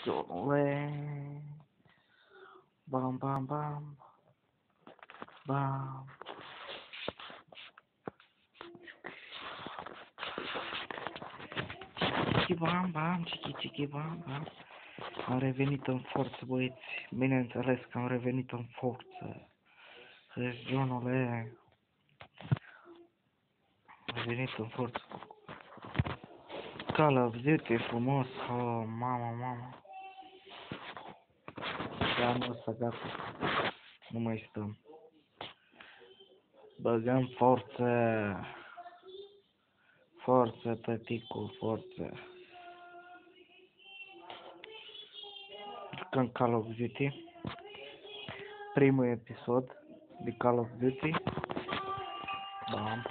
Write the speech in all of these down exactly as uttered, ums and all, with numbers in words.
Jolene. Bam bam bam. Bam. Chiki bam bam, chiki chiki bam bam. Am revenit în forță, băieți. Bineînțeles că am revenit în forță. Regionule. Am revenit în forță. Call of Duty frumos. Oh, mama, mama. Da, anul ăsta gata. Nu mai stăm. Băgăm forță. Forță, tăticu, forță. Jucăm Call of Duty. Primul episod de Call of Duty. Bam.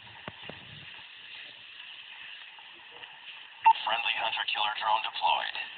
Friendly hunter-killer drone deployed.